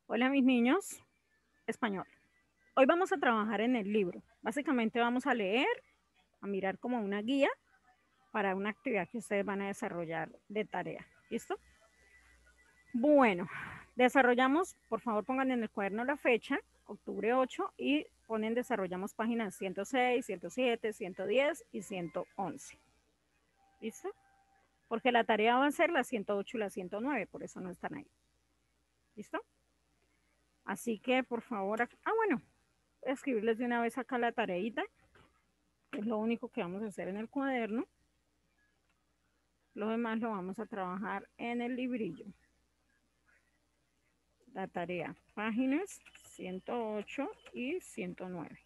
Hola mis niños, español. Hoy vamos a trabajar en el libro. Básicamente vamos a leer, a mirar como una guía para una actividad que ustedes van a desarrollar de tarea. ¿Listo? Bueno, desarrollamos, por favor pongan en el cuaderno la fecha, octubre 8, y ponen desarrollamos páginas 106, 107, 110 y 111. ¿Listo? Porque la tarea va a ser la 108 y la 109, por eso no están ahí. ¿Listo? Así que, por favor, bueno, escribirles de una vez acá la tareita. Es lo único que vamos a hacer en el cuaderno. Lo demás lo vamos a trabajar en el librillo. La tarea, páginas 108 y 109.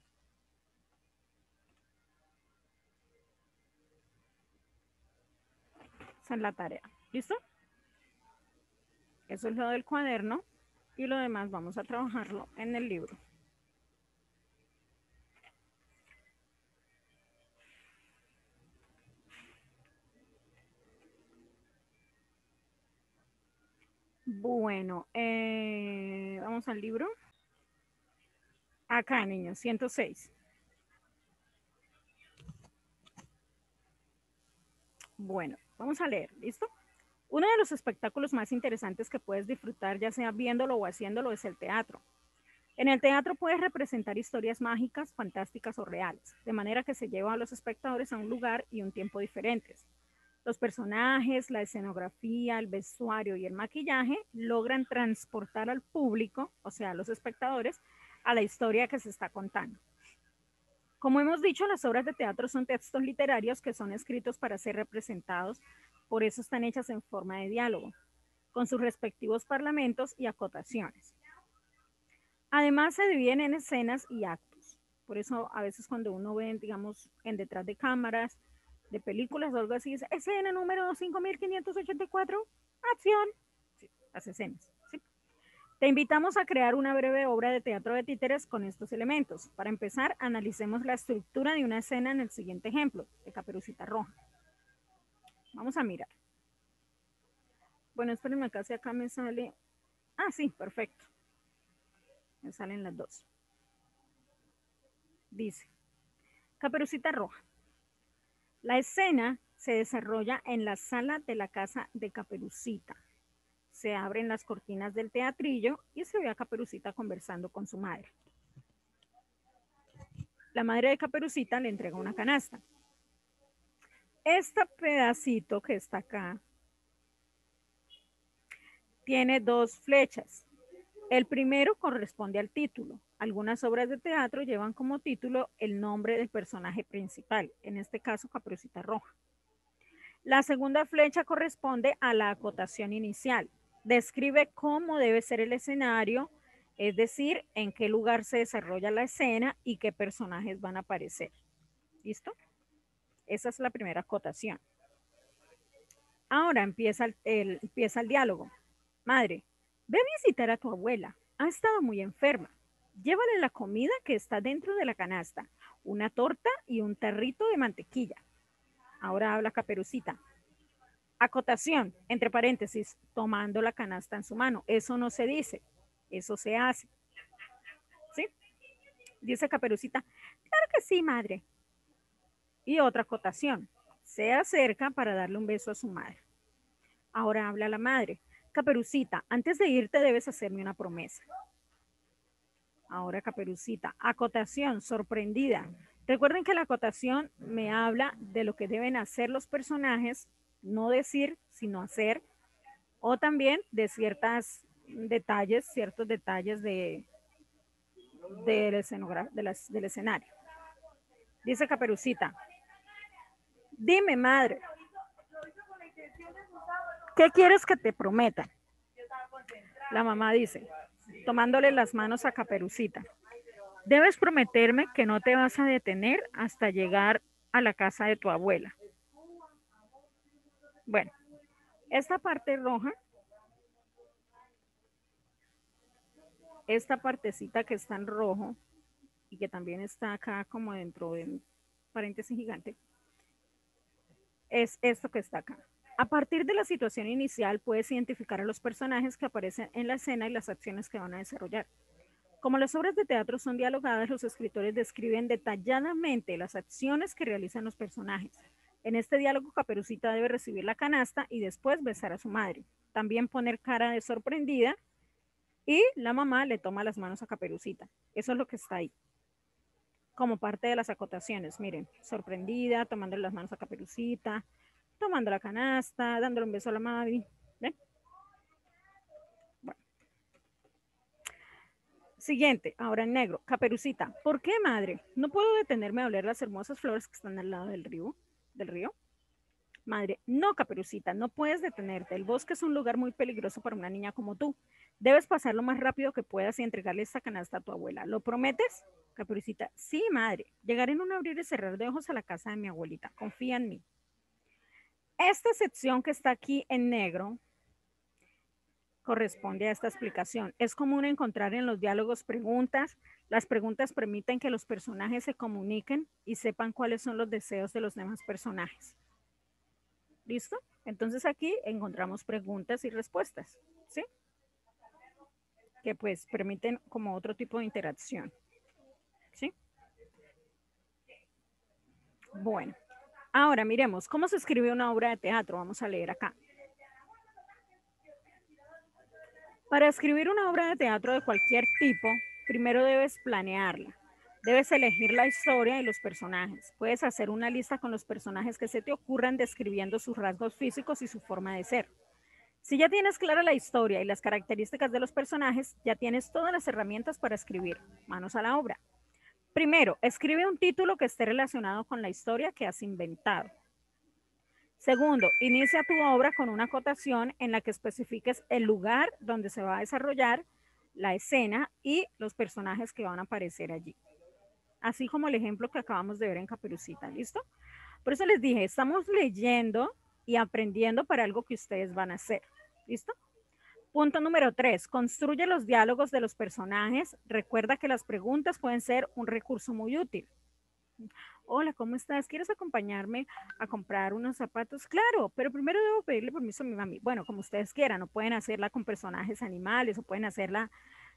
Esa es la tarea. ¿Listo? Eso es lo del cuaderno y lo demás vamos a trabajarlo en el libro. Bueno, vamos al libro. Acá, niños, 106. Bueno, vamos a leer, ¿listo? Uno de los espectáculos más interesantes que puedes disfrutar, ya sea viéndolo o haciéndolo, es el teatro. En el teatro puedes representar historias mágicas, fantásticas o reales, de manera que se lleva a los espectadores a un lugar y un tiempo diferentes. Los personajes, la escenografía, el vestuario y el maquillaje logran transportar al público, o sea, a los espectadores, a la historia que se está contando. Como hemos dicho, las obras de teatro son textos literarios que son escritos para ser representados, por eso están hechas en forma de diálogo, con sus respectivos parlamentos y acotaciones. Además, se dividen en escenas y actos. Por eso, a veces cuando uno ve, digamos, en detrás de cámaras, de películas o algo así, dice, escena número 5584, acción. Sí, las escenas. ¿Sí? Te invitamos a crear una breve obra de teatro de títeres con estos elementos. Para empezar, analicemos la estructura de una escena en el siguiente ejemplo, de Caperucita Roja. Vamos a mirar. Bueno, espérenme acá si acá me sale. Ah, sí, perfecto. Me salen las dos. Dice, Caperucita Roja. La escena se desarrolla en la sala de la casa de Caperucita. Se abren las cortinas del teatrillo y se ve a Caperucita conversando con su madre. La madre de Caperucita le entrega una canasta. Este pedacito que está acá tiene dos flechas. El primero corresponde al título. Algunas obras de teatro llevan como título el nombre del personaje principal, en este caso Caperucita Roja. La segunda flecha corresponde a la acotación inicial. Describe cómo debe ser el escenario, es decir, en qué lugar se desarrolla la escena y qué personajes van a aparecer. ¿Listo? Esa es la primera acotación. Ahora empieza el diálogo. Madre, ve a visitar a tu abuela. Ha estado muy enferma. Llévale la comida que está dentro de la canasta, una torta y un tarrito de mantequilla. Ahora habla Caperucita. Acotación, entre paréntesis, tomando la canasta en su mano. Eso no se dice, eso se hace. ¿Sí? Dice Caperucita, claro que sí, madre. Y otra acotación, se acerca para darle un beso a su madre. Ahora habla la madre. Caperucita, antes de irte debes hacerme una promesa. Ahora Caperucita, acotación, sorprendida. Recuerden que la acotación me habla de lo que deben hacer los personajes, no decir, sino hacer, o también de ciertos detalles del escenario. Dice Caperucita, dime madre, ¿qué quieres que te prometa? La mamá dice, tomándole las manos a Caperucita, debes prometerme que no te vas a detener hasta llegar a la casa de tu abuela. Bueno, esta parte roja, esta partecita que está en rojo y que también está acá como dentro de un paréntesis gigante, es esto que está acá. A partir de la situación inicial, puedes identificar a los personajes que aparecen en la escena y las acciones que van a desarrollar. Como las obras de teatro son dialogadas, los escritores describen detalladamente las acciones que realizan los personajes. En este diálogo, Caperucita debe recibir la canasta y después besar a su madre. También poner cara de sorprendida y la mamá le toma las manos a Caperucita. Eso es lo que está ahí. Como parte de las acotaciones, miren, sorprendida, tomándole las manos a Caperucita, tomando la canasta, dándole un beso a la madre. ¿Ven? Bueno. Siguiente, ahora en negro. Caperucita, ¿por qué, madre? No puedo detenerme a oler las hermosas flores que están al lado del río. Madre, no, Caperucita, no puedes detenerte. El bosque es un lugar muy peligroso para una niña como tú. Debes pasar lo más rápido que puedas y entregarle esta canasta a tu abuela. ¿Lo prometes? Caperucita, sí, madre. Llegaré en un abrir y cerrar de ojos a la casa de mi abuelita. Confía en mí. Esta sección que está aquí en negro corresponde a esta explicación. Es común encontrar en los diálogos preguntas. Las preguntas permiten que los personajes se comuniquen y sepan cuáles son los deseos de los demás personajes. ¿Listo? Entonces aquí encontramos preguntas y respuestas, ¿sí? Que pues permiten como otro tipo de interacción, ¿sí? Bueno, ahora miremos cómo se escribe una obra de teatro. Vamos a leer acá. Para escribir una obra de teatro de cualquier tipo, primero debes planearla. Debes elegir la historia y los personajes. Puedes hacer una lista con los personajes que se te ocurran describiendo sus rasgos físicos y su forma de ser. Si ya tienes clara la historia y las características de los personajes, ya tienes todas las herramientas para escribir. Manos a la obra. Primero, escribe un título que esté relacionado con la historia que has inventado. Segundo, inicia tu obra con una acotación en la que especifiques el lugar donde se va a desarrollar la escena y los personajes que van a aparecer allí. Así como el ejemplo que acabamos de ver en Caperucita, ¿listo? Por eso les dije, estamos leyendo y aprendiendo para algo que ustedes van a hacer, ¿listo? Punto número 3, construye los diálogos de los personajes. Recuerda que las preguntas pueden ser un recurso muy útil. Hola, ¿cómo estás? ¿Quieres acompañarme a comprar unos zapatos? Claro, pero primero debo pedirle permiso a mi mami. Bueno, como ustedes quieran, no pueden hacerla con personajes animales o pueden hacerla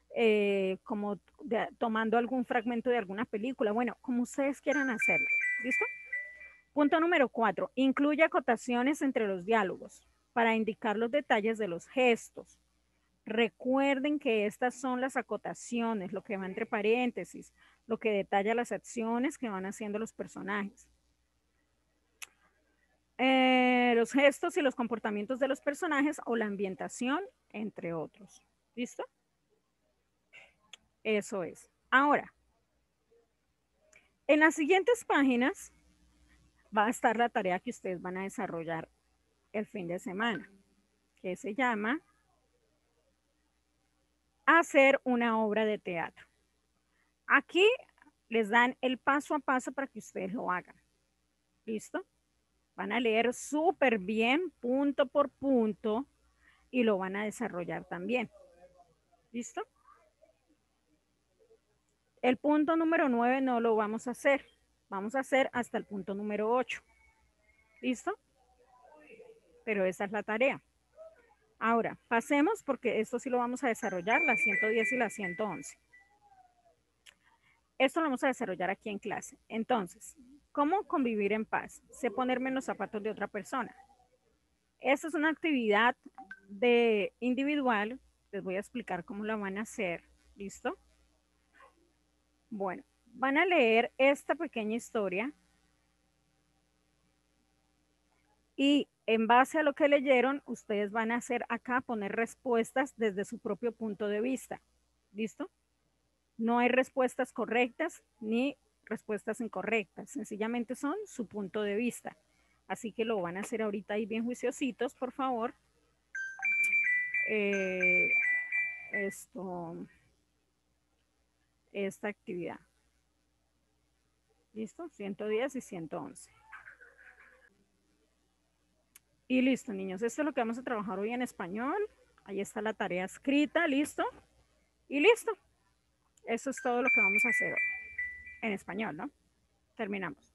tomando algún fragmento de alguna película. Bueno, como ustedes quieran hacerla. ¿Listo? Punto número 4. Incluye acotaciones entre los diálogos para indicar los detalles de los gestos. Recuerden que estas son las acotaciones, lo que va entre paréntesis, lo que detalla las acciones que van haciendo los personajes. Los gestos y los comportamientos de los personajes o la ambientación, entre otros. ¿Listo? Eso es. Ahora, en las siguientes páginas va a estar la tarea que ustedes van a desarrollar el fin de semana, que se llama hacer una obra de teatro. Aquí les dan el paso a paso para que ustedes lo hagan. ¿Listo? Van a leer súper bien, punto por punto, y lo van a desarrollar también. ¿Listo? El punto número 9 no lo vamos a hacer. Vamos a hacer hasta el punto número 8. ¿Listo? Pero esa es la tarea. Ahora, pasemos porque esto sí lo vamos a desarrollar, la 110 y la 111. Esto lo vamos a desarrollar aquí en clase. Entonces, ¿cómo convivir en paz? Sé ponerme en los zapatos de otra persona. Esta es una actividad de individual. Les voy a explicar cómo la van a hacer. ¿Listo? Bueno, van a leer esta pequeña historia y en base a lo que leyeron, ustedes van a hacer acá, poner respuestas desde su propio punto de vista. ¿Listo? No hay respuestas correctas ni respuestas incorrectas, sencillamente son su punto de vista. Así que lo van a hacer ahorita ahí bien juiciositos, por favor. Esta actividad. ¿Listo? 110 y 111. Y listo, niños. Esto es lo que vamos a trabajar hoy en español. Ahí está la tarea escrita, listo. Y listo. Eso es todo lo que vamos a hacer hoy en español, ¿no? Terminamos.